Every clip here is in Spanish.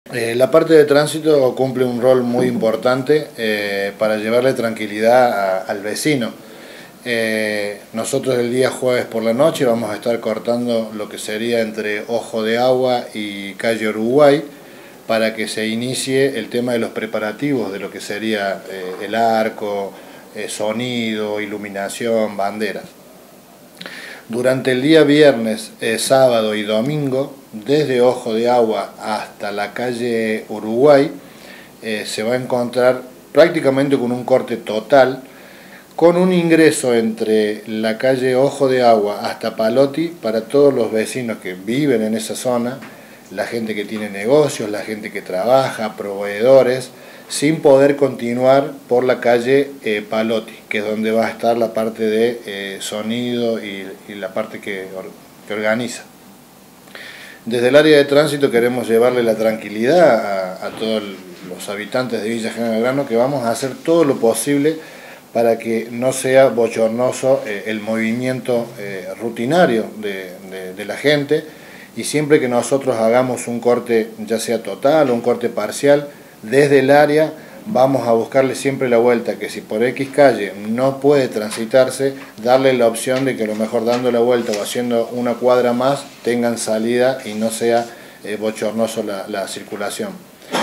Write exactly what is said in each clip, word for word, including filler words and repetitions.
Eh, la parte de tránsito cumple un rol muy importante eh, para llevarle tranquilidad a, al vecino. Eh, nosotros el día jueves por la noche vamos a estar cortando lo que sería entre Ojo de Agua y Calle Uruguay para que se inicie el tema de los preparativos de lo que sería eh, el arco, eh, sonido, iluminación, banderas. Durante el día viernes, eh, sábado y domingo, desde Ojo de Agua hasta la calle Uruguay, eh, se va a encontrar prácticamente con un corte total, con un ingreso entre la calle Ojo de Agua hasta Paloti para todos los vecinos que viven en esa zona, la gente que tiene negocios, la gente que trabaja, proveedores, sin poder continuar por la calle eh, Paloti, que es donde va a estar la parte de eh, sonido y, y la parte que, que organiza. Desde el área de tránsito queremos llevarle la tranquilidad a, a todos los habitantes de Villa General Belgrano, que vamos a hacer todo lo posible para que no sea bochornoso eh, el movimiento eh, rutinario de, de, de la gente, y siempre que nosotros hagamos un corte, ya sea total o un corte parcial, desde el área vamos a buscarle siempre la vuelta, que si por X calle no puede transitarse, darle la opción de que a lo mejor dando la vuelta o haciendo una cuadra más tengan salida y no sea eh, bochornoso la, la circulación.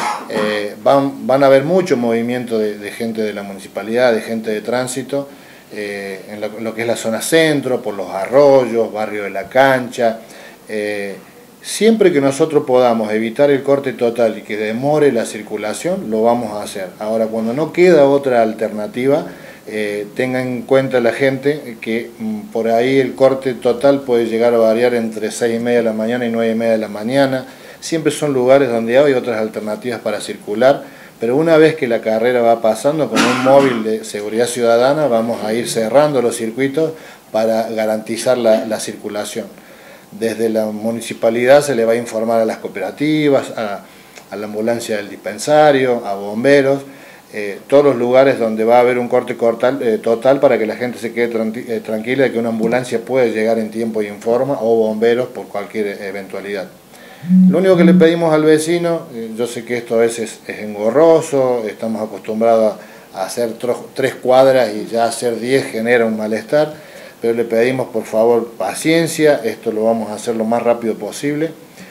Eh, van, van a haber mucho movimiento de, de gente de la municipalidad, de gente de tránsito, eh, en lo, lo que es la zona centro, por los arroyos, barrio de la Cancha. Eh, siempre que nosotros podamos evitar el corte total y que demore la circulación, lo vamos a hacer. Ahora, cuando no queda otra alternativa, eh, tenga en cuenta la gente que mm, por ahí el corte total puede llegar a variar entre seis y media de la mañana y nueve y media de la mañana. Siempre son lugares donde hay otras alternativas para circular, pero una vez que la carrera va pasando, con un móvil de seguridad ciudadana vamos a ir cerrando los circuitos para garantizar la, la circulación. Desde la municipalidad se le va a informar a las cooperativas, a, a la ambulancia del dispensario, a bomberos, eh, todos los lugares donde va a haber un corte cortal, eh, total para que la gente se quede tranqui eh, tranquila de que una ambulancia puede llegar en tiempo y en forma, o bomberos por cualquier eventualidad. Lo único que le pedimos al vecino, eh, yo sé que esto a veces es engorroso, estamos acostumbrados a, a hacer tres cuadras y ya hacer diez genera un malestar, pero le pedimos por favor paciencia, esto lo vamos a hacer lo más rápido posible,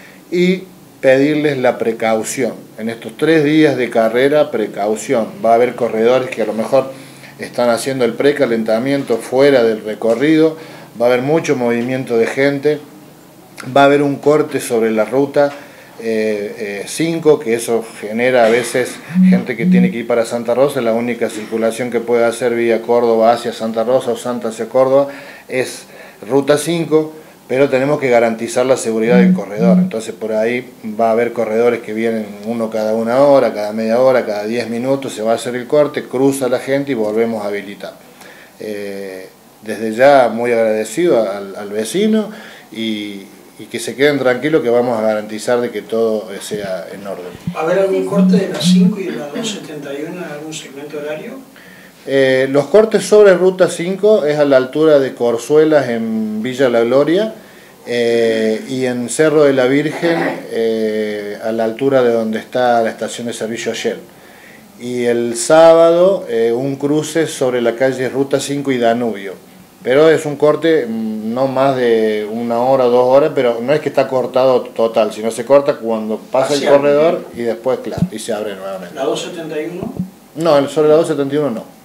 y pedirles la precaución. En estos tres días de carrera, precaución. Va a haber corredores que a lo mejor están haciendo el precalentamiento fuera del recorrido, va a haber mucho movimiento de gente, va a haber un corte sobre la ruta cinco, eh, eh, que eso genera a veces gente que tiene que ir para Santa Rosa. La única circulación que puede hacer vía Córdoba hacia Santa Rosa o Santa hacia Córdoba es ruta cinco, pero tenemos que garantizar la seguridad del corredor. Entonces por ahí va a haber corredores que vienen uno cada una hora, cada media hora, cada diez minutos, se va a hacer el corte, cruza la gente y volvemos a habilitar. Eh, desde ya muy agradecido al, al vecino, y y que se queden tranquilos que vamos a garantizar de que todo sea en orden. ¿Va a haber algún corte de las cinco y de las dos setenta y uno en algún segmento horario? Eh, los cortes sobre ruta cinco es a la altura de Corzuelas en Villa La Gloria, eh, y en Cerro de la Virgen eh, a la altura de donde está la estación de servicio Shell. Y el sábado eh, un cruce sobre la calle Ruta cinco y Danubio. Pero es un corte no más de una hora o dos horas, pero no es que está cortado total, sino se corta cuando pasa el corredor y después, claro, y se abre nuevamente. ¿La dos setenta y uno? No, sobre la dos setenta y uno no.